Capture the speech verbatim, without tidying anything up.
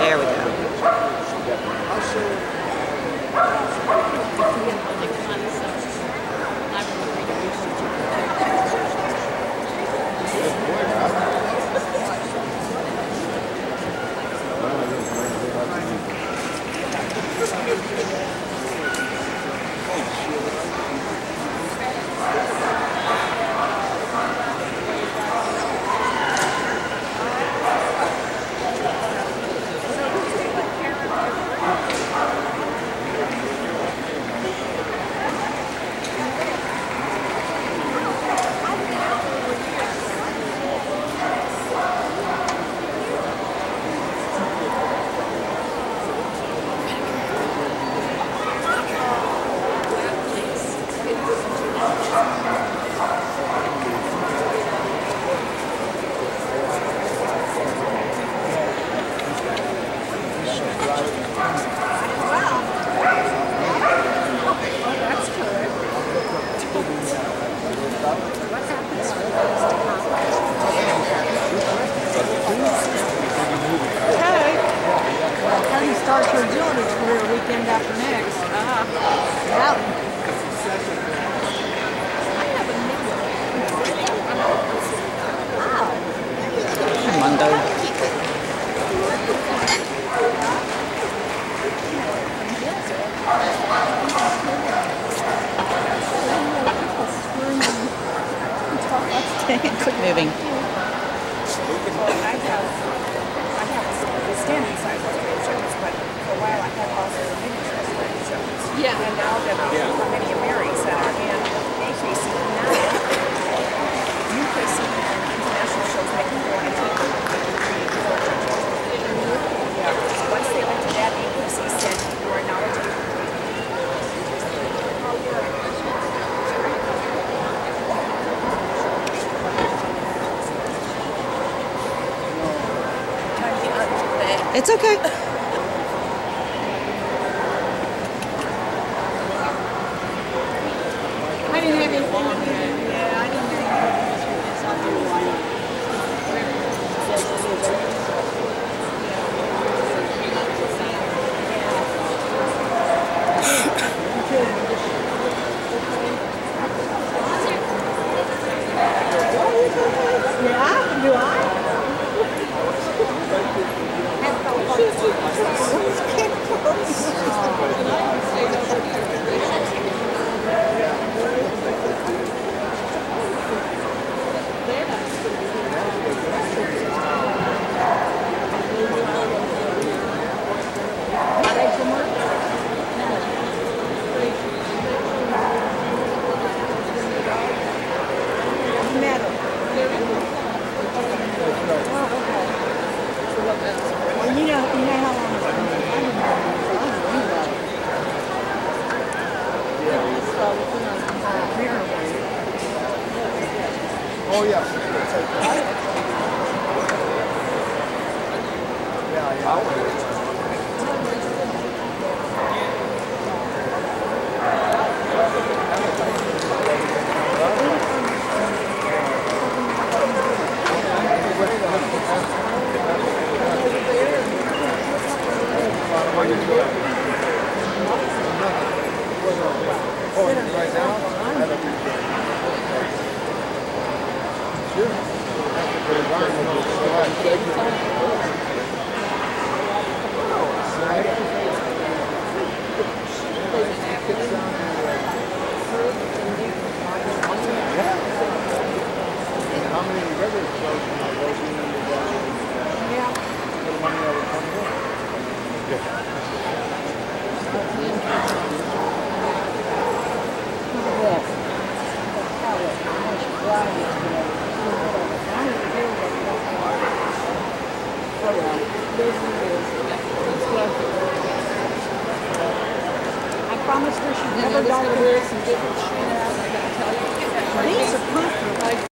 There we go. Starts your agility career weekend after next. Uh-huh. Wow. Mondo. Quit moving. Standing size reservations, but for a while I had also the mini reservations. Yeah. And now that yeah. for many of Mary's that are in A K C now, U K C and international shows make them go on a ticket. Yeah. So once they went to that, A K C said you are now a ticket. It's okay. I didn't have anything to do. Yeah, I didn't have anything to do with this. I'll do one. Yeah, do I? Well, you know, you know how long it's been. I didn't know. Oh, yeah. Yeah, yeah. Right now, how many regular shows can I go see when you're going? Yeah. For the money I would come in. I promised her she'd never go to some different shit. These are comfortable.